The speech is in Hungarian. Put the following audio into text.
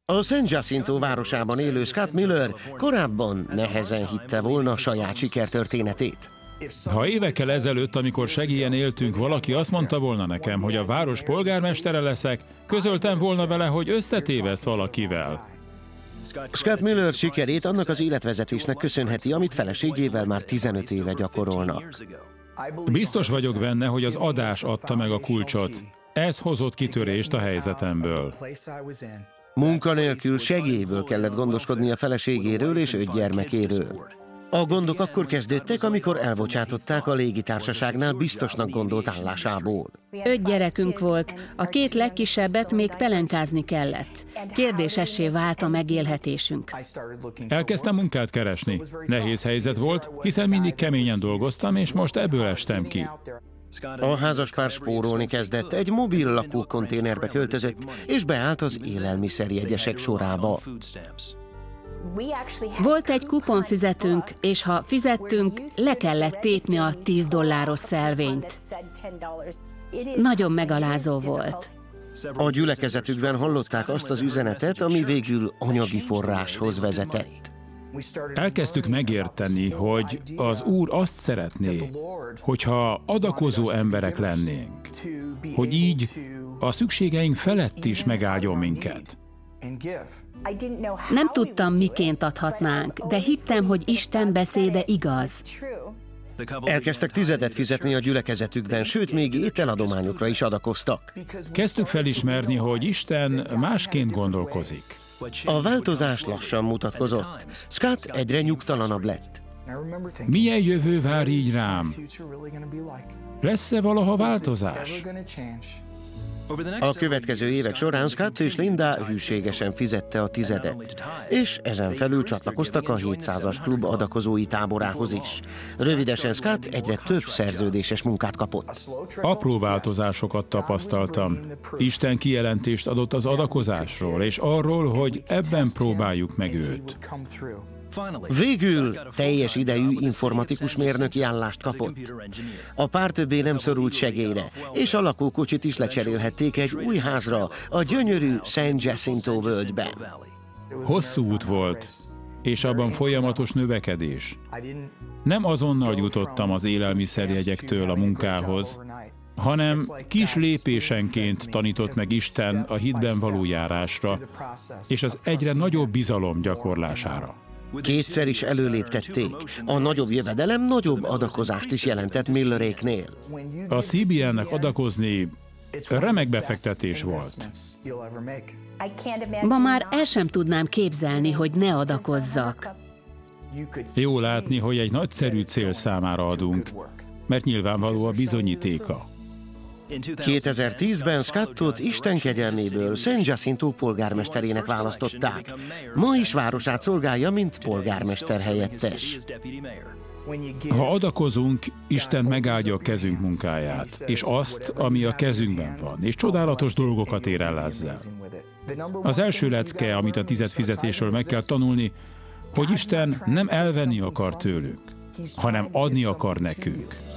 A San Jacinto városában élő Scott Miller korábban nehezen hitte volna saját sikertörténetét. Ha évekkel ezelőtt, amikor segélyen éltünk, valaki azt mondta volna nekem, hogy a város polgármestere leszek, közöltem volna vele, hogy összetéveszt valakivel. Scott Miller sikerét annak az életvezetésnek köszönheti, amit feleségével már 15 éve gyakorolnak. Biztos vagyok benne, hogy az adás adta meg a kulcsot. Ez hozott kitörést a helyzetemből. Munkanélkül segélyből kellett gondoskodni a feleségéről és 5 gyermekéről. A gondok akkor kezdődtek, amikor elbocsátották a légitársaságnál biztosnak gondolt állásából. 5 gyerekünk volt, a 2 legkisebbet még pelenkázni kellett. Kérdésessé vált a megélhetésünk. Elkezdtem munkát keresni. Nehéz helyzet volt, hiszen mindig keményen dolgoztam, és most ebből estem ki. A házaspár spórolni kezdett, egy mobil lakókonténerbe költözött, és beállt az élelmiszerjegyesek sorába. Volt egy kuponfüzetünk, és ha fizettünk, le kellett tépni a $10 szelvényt. Nagyon megalázó volt. A gyülekezetükben hallották azt az üzenetet, ami végül anyagi forráshoz vezetett. Elkezdtük megérteni, hogy az Úr azt szeretné, hogyha adakozó emberek lennénk, hogy így a szükségeink felett is megáldjon minket. Nem tudtam, miként adhatnánk, de hittem, hogy Isten beszéde igaz. Elkezdtek tizedet fizetni a gyülekezetükben, sőt, még ételadományokra is adakoztak. Kezdtük felismerni, hogy Isten másként gondolkozik. A változás lassan mutatkozott. Scott egyre nyugtalanabb lett. Milyen jövő vár így rám? Lesz-e valaha változás? A következő évek során Scott és Linda hűségesen fizette a tizedet, és ezen felül csatlakoztak a 700-as klub adakozói táborához is. Rövidesen Scott egyre több szerződéses munkát kapott. Apró változásokat tapasztaltam. Isten kijelentést adott az adakozásról, és arról, hogy ebben próbáljuk meg őt. Végül teljes idejű informatikus mérnöki állást kapott. A pár többé nem szorult segélyre, és a lakókocsit is lecserélhették egy új házra, a gyönyörű San Jacinto völgyben. Hosszú út volt, és abban folyamatos növekedés. Nem azonnal jutottam az élelmiszerjegyektől a munkához, hanem kis lépésenként tanított meg Isten a hitben való járásra, és az egyre nagyobb bizalom gyakorlására. Kétszer is előléptették. A nagyobb jövedelem nagyobb adakozást is jelentett Milleréknél. A CBN-nek adakozni remek befektetés volt. Ma már el sem tudnám képzelni, hogy ne adakozzak. Jó látni, hogy egy nagyszerű cél számára adunk, mert nyilvánvaló a bizonyítéka. 2010-ben Scottot Isten kegyelméből San Jacinto polgármesterének választották. Ma is városát szolgálja, mint polgármester helyettes. Ha adakozunk, Isten megáldja a kezünk munkáját, és azt, ami a kezünkben van, és csodálatos dolgokat ér el ezzel. Az első lecke, amit a tizedfizetésről meg kell tanulni, hogy Isten nem elvenni akar tőlünk, hanem adni akar nekünk.